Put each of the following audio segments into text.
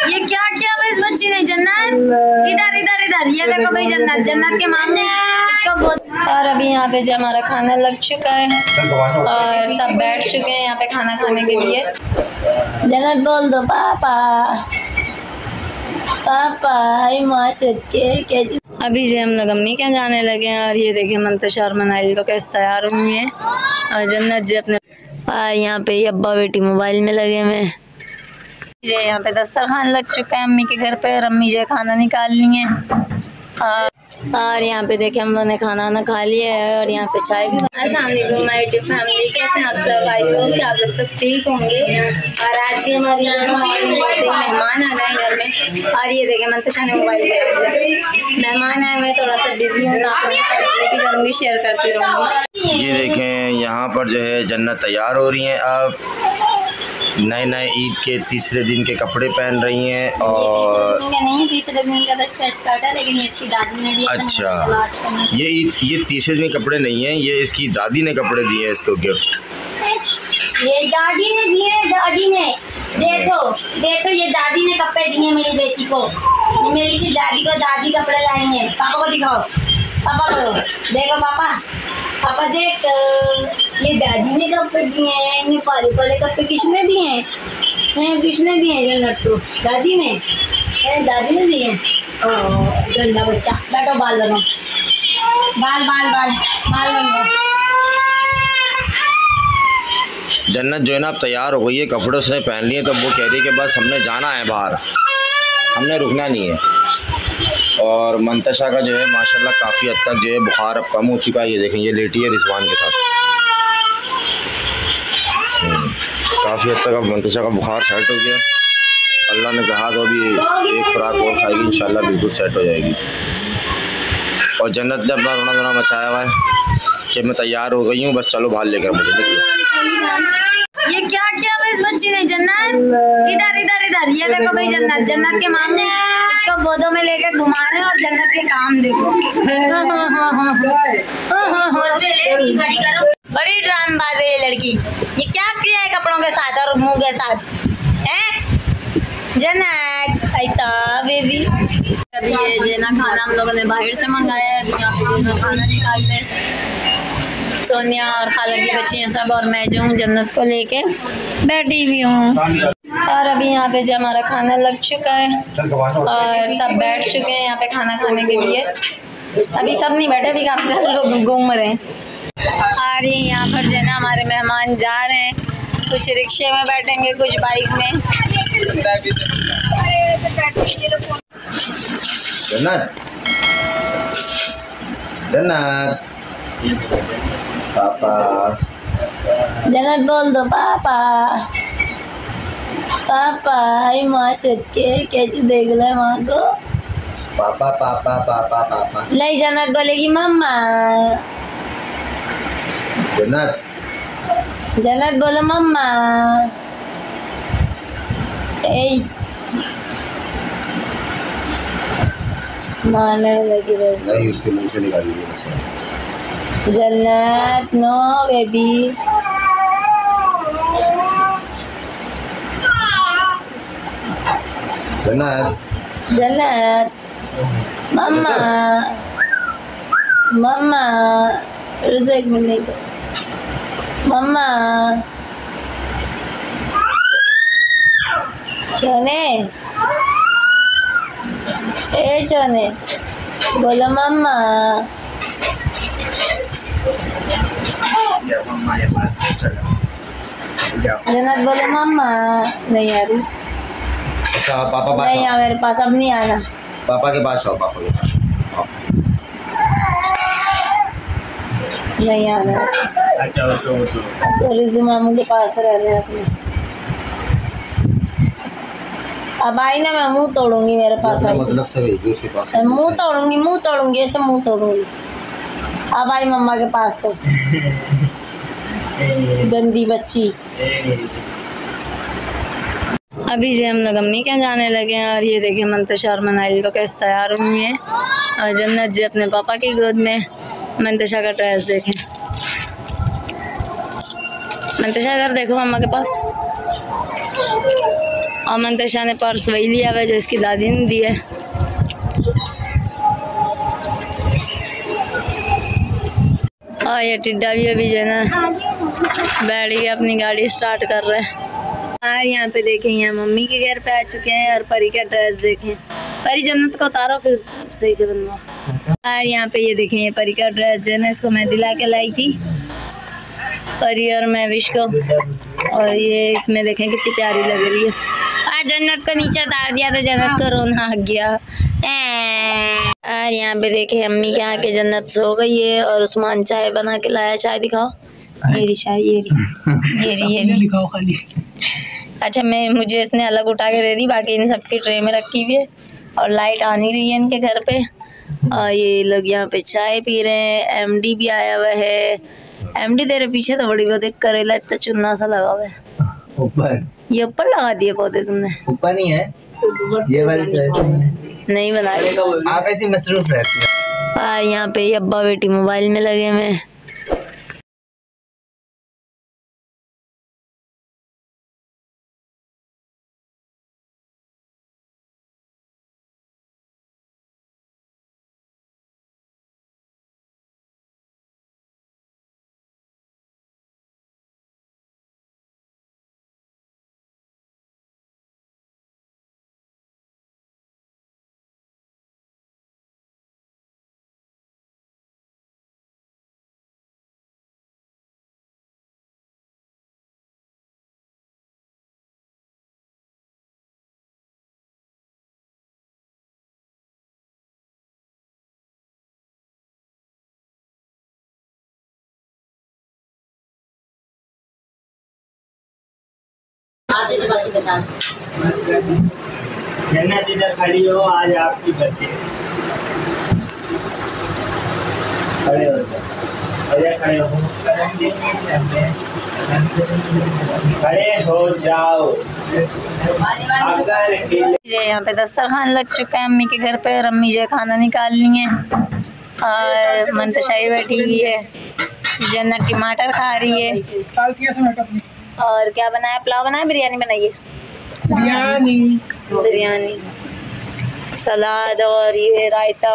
ये क्या किया इस बच्ची ने? जन्नत इधर इधर इधर, ये देखो भाई जन्नत, जन्नत के मामले इसको गोद। और अभी यहाँ पे जो हमारा खाना लग चुका है और सब बैठ चुके हैं यहाँ पे खाना खाने के लिए। जन्नत बोल दो पापा पापा। अभी जो हम लोग अम्मी क्या जाने लगे हैं और ये देखिए मंतशा और मनाइल को कैसे तैयार हुई है और जन्नत जी अपने यहाँ पे अब्बा बेटी मोबाइल में लगे हुए हैं। जो यहाँ पे दस्तरखान लग चुका है अम्मी के घर पे और अम्मी जो खाना निकाल ली है और यहाँ पे देखिए हम लोगों ने खाना वाना खा लिया है और यहाँ पे चाय भी। अस्सलाम वालेकुम माय यूट्यूब फैमिली, कैसे हैं आप सब? आई होप कि आप लोग सब ठीक होंगे। और आज भी हमारे यहाँ मेहमान आ गए घर में और ये देखिए मंतशा ने मोबाइल कर दिया। मेहमान आए मैं थोड़ा सा बिजी हूँ, तो भी करूँगी, शेयर करती रहूँगी। ये देखें यहाँ पर जो है जन्नत तैयार हो रही हैं। अब नए नए ईद के तीसरे दिन के कपड़े पहन रही हैं और नहीं तीसरे दिन का स्टार्ट है, लेकिन इसकी दादी ने दिया। अच्छा ये तीसरे दिन कपड़े नहीं हैं, ये इसकी दादी ने कपड़े दिए हैं इसको गिफ्ट। ये दादी ने दिए, दादी ने देखो देखो ये दादी ने कपड़े दिए मेरी बेटी को। ये मेरी सी दादी को दादी कपड़े लाएंगे। पापा को दिखाओ, पापा को देखो, पापा पापा देख ये दादी ने कपड़े दिए हैं। इन्हें पाले पाले कपड़े किसने दिए हैं? किसने दिए हैं? जन्नत को दादी ने, दादी ने दिए। गंदा बच्चा, बैठो बाल लगाओ, बाल बाल बाल बाल लगाओ। जन्नत जो है ना अब तैयार हो गई है, कपड़े उसने पहन लिए, तो वो कह रही है कि बस हमने जाना है बाहर, हमने रुकना नहीं है। और मंतशा का जो है माशाल्लाह काफ़ी हद तक जो है बुखार अब कम हो चुका है। ये देखें ये लेटी है रिजवान के साथ, काफ़ी हद तक अब मंतशा का बुखार सेट हो गया। अल्लाह ने कहा तो अभी एक खुराक और खाएगी इंशाल्लाह बिल्कुल सेट हो जाएगी। और जन्नत ने अपना रोना धोना मचाया हुआ है कि मैं तैयार हो गई हूँ, बस चलो बाहर लेकर मुझे निकलो। ये क्या किया इस बच्ची ने? जन्नत इधर इधर इधर, ये देखो भाई जन्नत, जन्नत के मामले इसको गोदों में लेकर घुमा रहे हैं और जन्नत के काम देखो। बड़ी ड्रामेबाज है ये लड़की। ये क्या किया है कपड़ों के साथ और मुंह के साथ है? जन्नत आइता बेबी। अभी ये जो ना खाना हम लोगों ने बाहर से मंगाया है, अभी यहाँ पे खाना निकालते हैं। सोनिया और खाला की बच्ची हैं सब और मैं जो हूँ जन्नत को लेके बैठी हुई हूँ। और अभी यहाँ पे जो हमारा खाना लग चुका है और सब बैठ चुके हैं यहाँ पे खाना खाने के लिए। अभी सब नहीं बैठे, अभी काफ़ी सारे लोग घूम रहे हैं। और ये यहाँ पर जो है ना हमारे मेहमान जा रहे हैं, कुछ रिक्शे में बैठेंगे, कुछ बाइक में। जन्नत जन्नत पापा, जन्नत बोल दो पापा पापा। आई माँ चटके कैसे देख ले माँ को। पापा पापा पापा पापा नहीं जन्नत बोलेगी मम्मा। जन्नत जन्नत बोलो मम्मा। मारने लगी रही। नहीं उसके मुंह से निकाल दीजिए बस। जन्नत नो बेबी। जन्नत जन्नत मम्मा मम्मा रुक मिनट मम्मा। चने ए चने बोलो मम्मा। जन्नत बोलो मम्मा। नहीं आ रही। अच्छा पापा पास नहीं आ मेरे पास, अब नहीं आना। पापा के पास आओ, पापा के पास नहीं आना। अच्छा उसको रिजू मामू के पास रहने अपने। अब आई ना मैं मुंह तोड़ूंगी, मेरे पास आई मतलब से भेजिए उसके पास। मुंह तोड़ूंगी ऐसे मुंह तोड़ूंगी। अब आई मम्मा के पास से गंदी बच्ची। अभी जो हम लोग अम्मी क्या जाने लगे हैं और ये देखिए मंतशा और मनाइल को कैसे तैयार हुई है और जन्नत जी अपने पापा की गोद में। मंतशा का ड्रेस देखें, मंतशा इधर देखो मम्मा के पास। और मंतशा ने पर्स वही लिया हुआ है जो इसकी दादी ने दिया है। और ये टिड्डा भी अभी जो है ना बैठ गया, अपनी गाड़ी स्टार्ट कर रहा है। और यहाँ पे देखें, यहाँ मम्मी के घर पे आ चुके हैं और परी का ड्रेस देखें। परी जन्नत को उतारो फिर सही से बनवा। और यहाँ पे ये देखें, ये परी का ड्रेस जो है ना इसको मैं दिला के लाई थी, परी और मैं विश को। और ये इसमें देखें कितनी प्यारी लग रही है। और जन्नत को नीचे उतार दिया तो जन्नत को रोना आ गया। और यहाँ पे देखें अम्मी के आके जन्नत सो गई है और उस्मान चाय बना के लाया। चाय दिखाओ, ये रही चाय, ये रही दिखाओ खाली। अच्छा, मुझे इसने अलग उठा के दे दी, बाकी इन सबकी ट्रे में रखी हुई है। और लाइट आ नहीं रही है इनके घर पे। और ये लोग यहाँ पे चाय पी रहे हैं। एमडी भी आया हुआ है। एमडी तेरे पीछे तो बड़ी बहुत एक करेला इतना चुन्ना सा लगा हुआ है ऊपर। ये ऊपर लगा दिए पौधे तुमने? ऊपर नहीं है, ये वाली नहीं बनाए। आप ऐसी मसरूफ रहती है। यहाँ पे अब्बा बेटी मोबाइल में लगे हुए हैं। जन्नत इधर खड़ी हो, आज आपकी बर्थडे। खड़े हो जाओ, खड़े हो, खड़े हो जाओ। यहाँ पे दस्तरखान लग चुका है अम्मी के घर पे और अम्मी जो खाना निकाल ली है और मंतशाई बैठी हुई है। जन्नत टमाटर खा रही है। और क्या बनाया? पुलाव बनाया, बिरयानी बनाई है? बिरयानी, सलाद और ये रायता।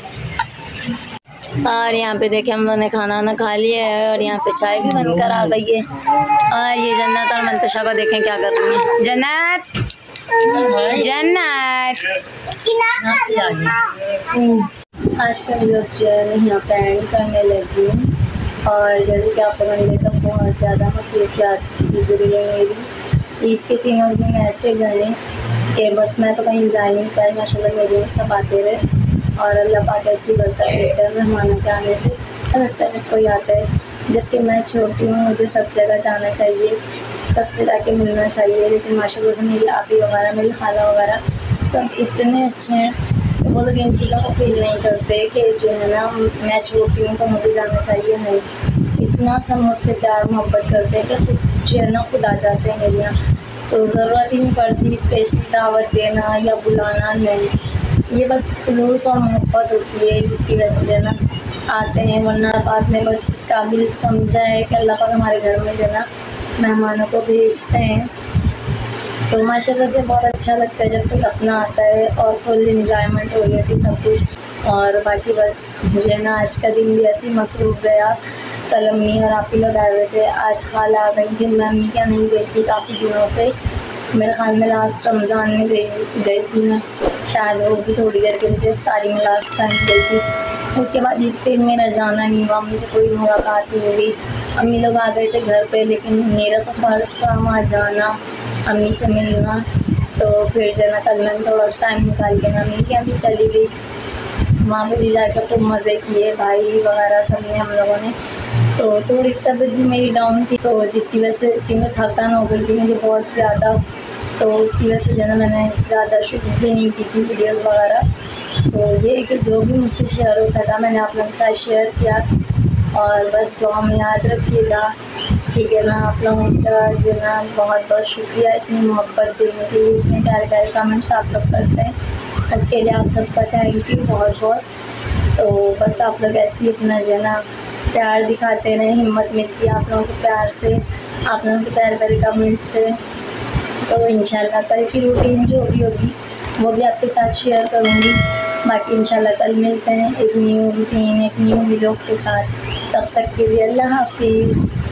और यहाँ पे देखे हम लोगों ने खाना खा लिया है और यहाँ पे चाय भी बनकर आ गई है। और ये जन्नत और मंतशा को देखें क्या कर रही है। जन्नत, जन्नत आज का लोग जो है यहाँ पे एंड करने लगी हूँ। और जैसे कि आप लोगों ने देखा बहुत ज़्यादा मसरूफियात गुजरी है मेरी। ईद के 3 दिन ऐसे गए कि बस मैं तो कहीं जा ही नहीं पाई। माशाल्लाह मेरे सब आते रहे और अल्लाह पाक ऐसी बरकत देता है मेहमानों के आने से। हर तरफ कोई आता है, जबकि मैं छोटी हूँ, मुझे सब जगह जाना चाहिए, सबसे जाके मिलना चाहिए। लेकिन माशाल्लाह से मेरी आपी वगैरह, मेरी खाला वगैरह सब इतने अच्छे हैं कि वो लोग इन चीज़ों को फील नहीं करते कि जो है ना मैं छोटी हूँ तो मुझे जाना चाहिए। नहीं, इतना सब मुझसे प्यार मोहब्बत करते हैं कि खुद जो है ना खुद आ जाते हैं मेरे यहाँ। तो ज़रूरत ही नहीं पड़ती स्पेशली दावत देना या बुलाना, नहीं। ये बस खुलूस और मोहब्बत होती है जिसकी वजह से जो है ना आते हैं। वरना बात ने बस इस काबिल समझा है कि अल्लाह पाक हमारे घर में जो है ना मेहमानों को भेजते हैं। तो माशाल्लाह से बहुत अच्छा लगता है जब कोई अपना आता है और फुल इंजॉयमेंट हो रही थी सब कुछ। और बाकी बस मुझे ना आज का दिन भी ऐसे ही मसरूफ़ गया। कल अम्मी और आप ही लोग आए हुए थे, आज खाला आ गई थी। मैं अम्मी क्या नहीं गई थी काफ़ी दिनों से, मेरे ख्याल में लास्ट रमज़ान में गई थी मैं, शायद वो भी थोड़ी देर के लिए इफ्तारी में लास्ट टाइम गई थी। उसके बाद ईद पे मेरा जाना नहीं हुआ, अम्मी से कोई मुलाकात नहीं हुई। अम्मी लोग आ गए थे घर पे, लेकिन मेरा तो फ़र्ज़ था वहाँ जाना, अम्मी से मिलना। तो फिर जो है ना कल मैंने थोड़ा सा टाइम निकाल के मैं अम्मी के यहाँ भी चली गई। वहाँ पे भी जाकर खूब मज़े किए, भाई वगैरह सब ने, हम लोगों ने। तो थोड़ी सी तबीयत भी मेरी डाउन थी, तो जिसकी वजह से कि मैं थकान हो गई थी मुझे बहुत ज़्यादा। तो उसकी वजह से जो है ना मैंने ज़्यादा शूट भी नहीं की थी वीडियोज़ वगैरह। तो ये कि जो भी मुझसे शेयर हो सका मैंने आप लोगों के साथ शेयर किया। और बस दुआ में याद रखिएगा, ठीक है ना। आप लोगों का जो ना बहुत बहुत शुक्रिया इतनी मोहब्बत देने के लिए, इतने प्यारे प्यारे कमेंट्स आप लोग करते हैं, उसके लिए आप सबका थैंक यू बहुत बहुत। तो बस आप लोग ऐसे ही अपना जो है ना प्यार दिखाते रहें, हिम्मत मिलती है आप लोगों के प्यार से, आप लोगों के प्यारे प्यारे कमेंट्स से। तो इंशाल्लाह कल की रूटीन जो भी होगी वो भी आपके साथ शेयर करूँगी। बाकी इंशाल्लाह कल मिलते हैं एक न्यू रूटीन, एक न्यू व्लॉग के साथ। तब तक के लिए अल्लाह हाफिज़।